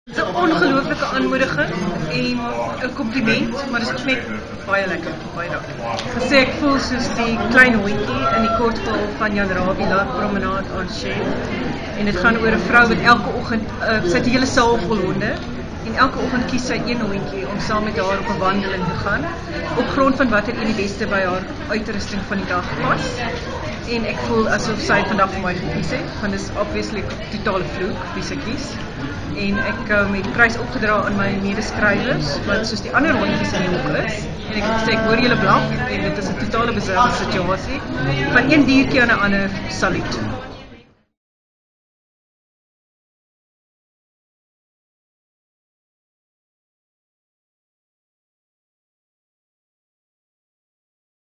Het is 'n ongelooflike aanmoediging en 'n kompliment, maar dit is ook net baie lekker, baie dankie. Gesê ek voel soos die klein hondjie in die kortfilm van Jan Rabie, La Promenade en Chien. En dit gaan oor 'n vrou wat elke oggend, sy het 'n hele saal vol honde, en elke oggend kies sy een hondjie om saam met haar op 'n wandeling te gaan, op grond van watter een die beste by haar uitrusting van die dag pas. En ek voel asof sy vandag vir my gekies het, want dit is obviously totale vloek wie sy kies. En ek met die prys opgedra aan my medeskrywers, wat soos die ander hondjies in die hoek is. En ek het gesê, ek hoor julle blaf, en dit is 'n totale bizarre situasie. Van een diertjie aan 'n ander, saluut.